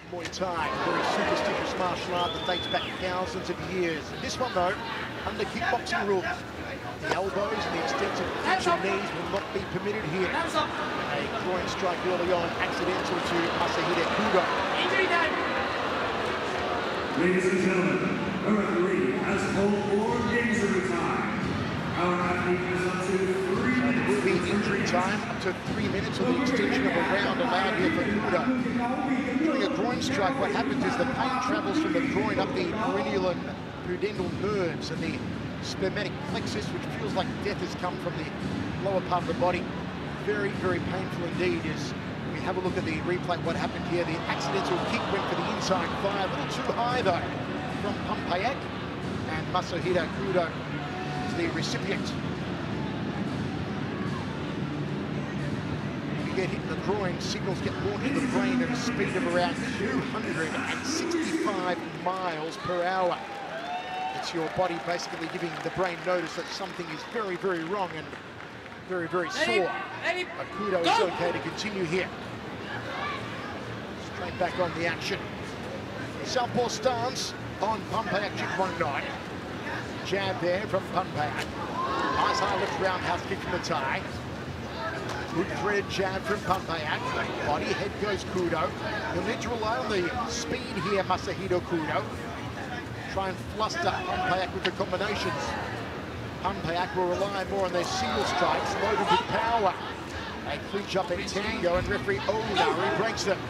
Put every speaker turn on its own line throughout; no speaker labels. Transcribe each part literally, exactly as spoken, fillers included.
Muay Thai, a very superstitious martial art that dates back thousands of years. This one, though, under kickboxing rules, the elbows and the extensive clinching knees will not be permitted here. A groin strike early on, accidental to Masahiro Kudo.
Ladies and gentlemen, a referee has called for injury time. Our athlete has up to three minutes.
Will be injury time up to three minutes, or the extension of a round allowed here for Kudo. During a groin strike, what happens is the pain travels from the groin up the perennial and pudendal nerves and the spermatic plexus, which feels like death has come from the lower part of the body. Very, very painful indeed. As we have a look at the replay, what happened here, the accidental kick went for the inside thigh, a little too high though, from Pampayak, and Masahiro Kudo is the recipient. If you get hit in the groin, signals get launched to the brain at a speed of around two hundred sixty-five miles per hour. It's your body basically giving the brain notice that something is very, very wrong and very, very sore. But Kudo is okay to continue here. Straight back on the action. Southpaw stance on Pampayak Jitwangdai. Jab there from Pampayak. Nice high lift roundhouse kick from the tie. Good thread jab from Pampayak. Body head goes Kudo. He'll need to rely on the speed here, Masahiro Kudo. Try and fluster Pampayak with the combinations. Pampayak will rely more on their single strikes, loaded with power. They clinch up in tango, and referee Onari breaks them.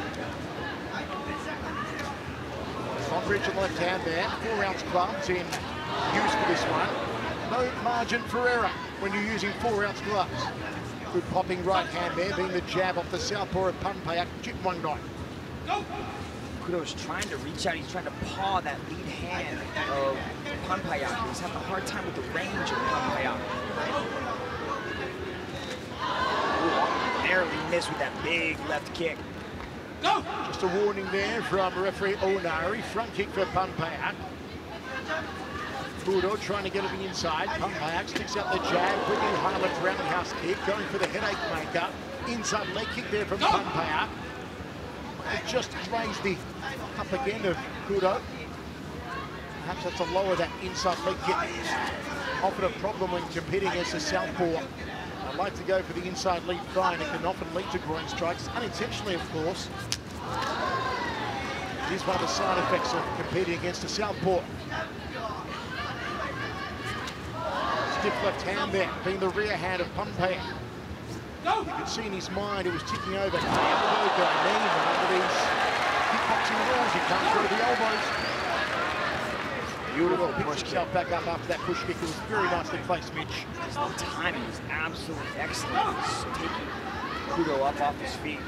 Sondridge on the left hand there, four ounce gloves in use for this one. No margin for error when you're using four ounce gloves. Good popping right hand there, being the jab off the southpaw of Pampayak Jitwangdai.
Kudo's trying to reach out, he's trying to paw that lead hand of Pampayak. He's having a hard time with the range of Pampayak. Barely missed with that big left kick.
Go! Just a warning there from referee Onari. Front kick for Pampayak. Kudo trying to get it inside. Pampayak sticks out the jab, bringing high left roundhouse kick, going for the headache maker. Inside leg kick there from Pampayak. It just raised the up again of Kudo. Perhaps that's to lower that inside leg kick. Often a problem when competing against a southpaw. I like to go for the inside lead thigh, and it can often lead to groin strikes, unintentionally of course. It is one of the side effects of competing against a southpaw. Stiff left hand there, being the rear hand of Pampayak. You could see in his mind it was ticking over. Can he ever go go knee? But under these kickboxing rules, you can't throw the elbows. Beautiful. Picks himself back up after that push kick. It was very nicely placed, Mitch.
The timing was absolutely excellent. He's taking Kudo up off his feet.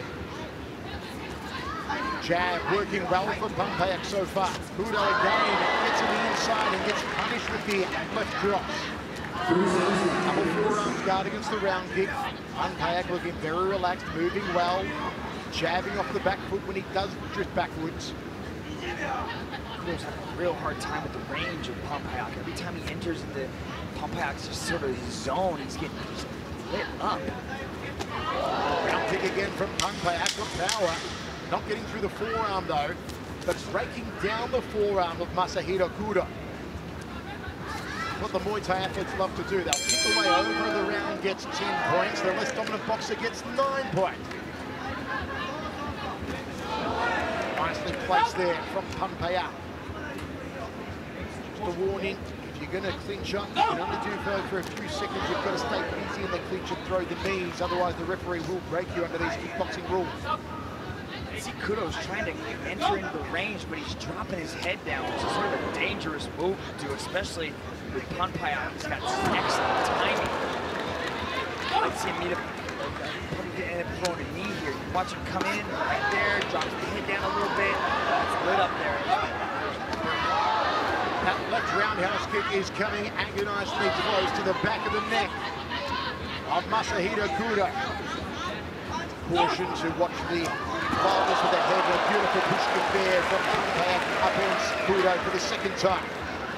Jab working well for Pampayak so far. Kudo again gets to the inside and gets punished with the left cross. Double forearms guard against the round kick. Pampayak looking very relaxed, moving well, jabbing off the back foot when he does drift backwards.
Kudo's having a real hard time with the range of Pampayak. Every time he enters into Pampayak's just sort of his zone, he's getting just lit up.
Round kick again from Pampayak with power. Not getting through the forearm though, but breaking down the forearm of Masahiro Kudo. What the Muay Thai athletes love to do. They'll kick away over, the round gets ten points. The less dominant boxer gets nine points. Nicely placed there from Pampayak. Just a warning, if you're going to clinch up, you can only do so for a few seconds. You've got to stay busy in the clinch and throw the knees. Otherwise, the referee will break you under these kickboxing rules.
See, Kudo's trying to enter into the range, but he's dropping his head down, which is sort of a dangerous move to do, especially with Pampayak. He's got excellent timing. I'd see him meet up, probably end up throwing a knee here. You watch him come in right there, drops the head down a little bit. It's lit up there.
That left roundhouse kick is coming agonizingly close to the back of the neck of Masahiro Kudo. Caution to watch the wildness with the head. A beautiful push kick there from Pampayak up against Kudo for the second time.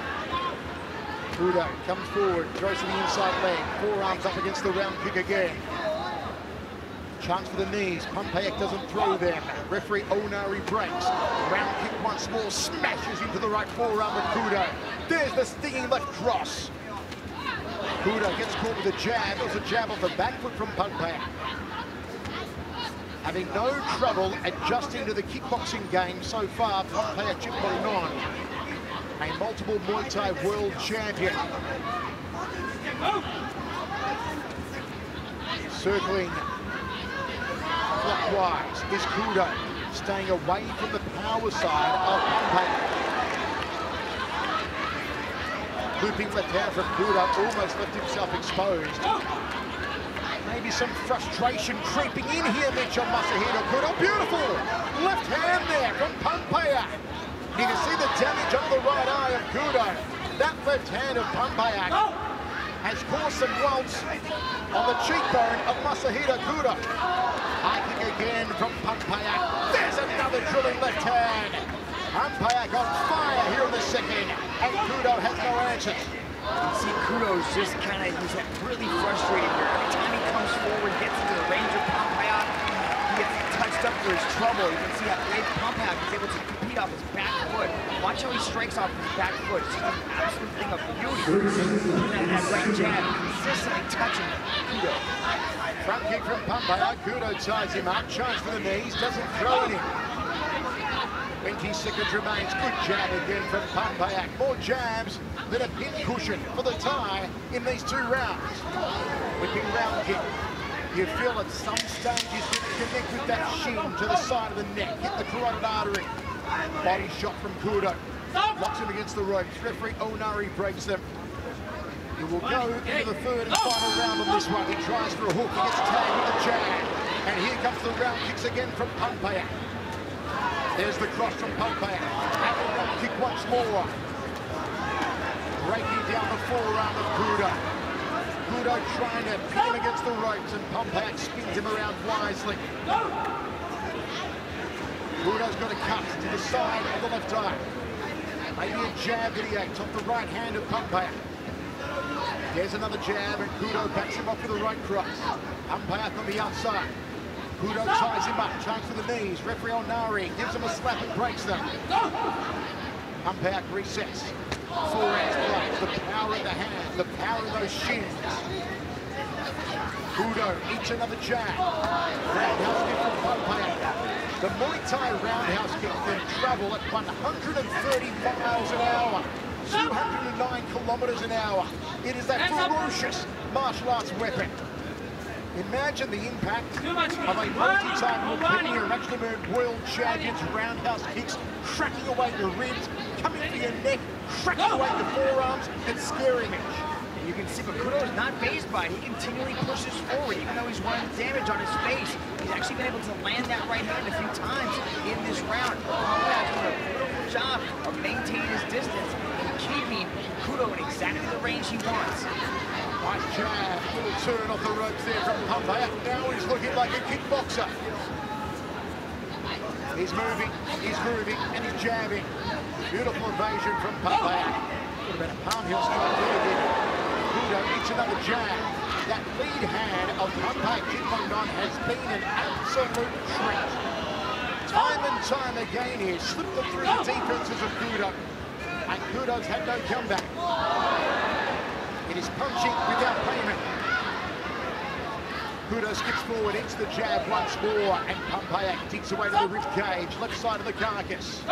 Kudo comes forward, throws to the inside leg, forearms up against the round kick again. Chance for the knees. Pompeyek doesn't throw them. Referee Onari breaks. Round kick once more. Smashes into the right forearm of Kudo. There's the stinging left cross. Kudo gets caught with a jab. It was a jab off the back foot from Pompeyek. Having no trouble adjusting to the kickboxing game so far, Pompeyek Chitpolnon, a multiple Muay Thai world champion. Circling clockwise is Kudo, staying away from the power side of Pompeyek. Looping left hand from Kudo, almost left himself exposed. Maybe some frustration creeping in here, Mitchell Masahiro Kudo. Beautiful left hand there from Pompeyek. You can see the damage on the right eye of Kudo. That left hand of Pompeyek has caused some welts on the cheekbone of Masahiro Kudo. High kick again from Pompeyek. There's another drilling left hand. Pompeyek on fire here in the second, and Kudo has no answers.
You see Kudo's just kind of, he's really frustrated here. Every time he comes forward, gets into the range of Pompeyek, he gets touched up for his trouble. You can see how great Pompeyek is able to compete off his back foot. Watch how he strikes off his back foot. It's just an absolute thing of beauty. That, that right jab, consistently touching Kudo.
Front kick from Pompeyek. Kudo ties him up. Chance for the knees. Doesn't throw it in. twenty seconds remains. Good jab again from Pompeyek. More jabs than a pin cushion for the tie in these two rounds. Whipping round kick. You feel at some stage he's going to connect with that shin to the side of the neck. Hit the carotid artery. Body shot from Kudo. Locks him against the ropes. Referee Onari breaks them. He will go into the third and final round on this one. He tries for a hook. He gets tagged with a jab. And here comes the round kicks again from Pompeyek. There's the cross from Pompeyek. And the round kick once more. Breaking down the forearm of Kudo. Kudo trying to pin him against the ropes, and Pompeyek spins him around wisely. Kudo's got a cut to the side of the left eye. Maybe a jab that he ate off the right hand of Pompeyek. There's another jab, and Kudo backs him off with a right cross. Pompeyek on the outside. Kudo ties him up, chance for the knees. Referee Onari gives him a slap and breaks them. Pompeyek resets. Forehands blows, the power in the hand, the power of those shins. Kudo eats another jab. Roundhouse kick from Pompeyek. The Muay Thai roundhouse kick can travel at one hundred thirty miles an hour, two hundred nine kilometers an hour. It is a ferocious martial arts weapon. Imagine the impact of a multi-time European and actually world champions roundhouse kicks, cracking away your ribs, coming for your neck, cracking away the forearms, and scaring it.
You can see, but Kudo is not fazed by it. He continually pushes forward, even though he's running damage on his face. He's actually been able to land that right hand a few times in this round. Pompeyek's doing a beautiful job of maintaining his distance and keeping Kudo in exactly the range he wants.
Nice jab, little turn off the ropes there from Pompeyek. Now he's looking like a kickboxer. He's moving, he's moving, and he's jabbing. Beautiful evasion from Pompeyek. What about a palm heel strike there again? Kudo eats another jab. That lead hand of Pompeyek Chitpolnon has been an absolute treat. Time and time again he has slipped them through the defenses of Kudo. And Kudo's had no comeback. It is punching without payment. Kudo skips forward, hits the jab once more, and Pompeyek digs away to the rib cage, left side of the carcass.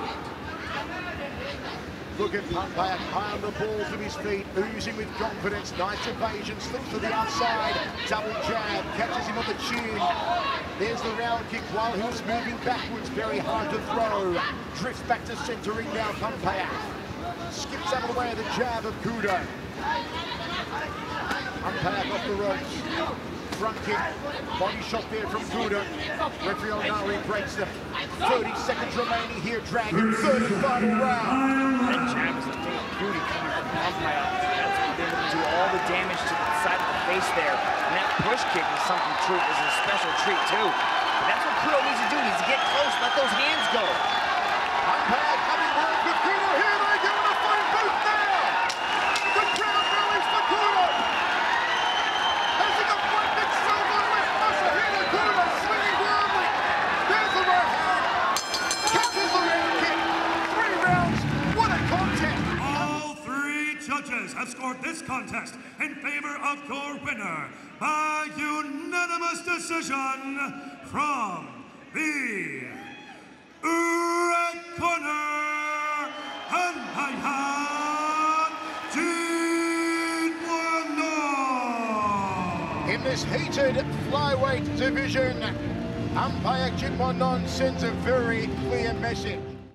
Look at Pompeyek, high on the balls of his feet, oozing with confidence. Nice evasion, slips to the outside, double jab, catches him on the chin. There's the round kick while he was moving backwards, very hard to throw. Drifts back to centering now, Pompeyek. Skips out of the way of the jab of Kudo. Pompeyek off the ropes. Front kick, body shot there from Kudo. Referee Onari breaks them. thirty seconds remaining here, Dragon. Third and final round.
That jab is a thing of beauty coming from Pompeyek. That's been able to do all the damage to the side of the face there. And that push kick is something true, is a special treat too. But that's what Kudo needs to do. He needs to get close, let those hands go.
Pompeyek having worked with Kudo. Here they go in the fight booth now. The crowd rallies for Kudo. Has he got one big silver left? Masahiro Kudo.
judges have scored this contest in favor of your winner by unanimous decision from the red corner, Panpayak Jitwanon.
In this heated flyweight division, Panpayak Jitwanon sends a very clear message.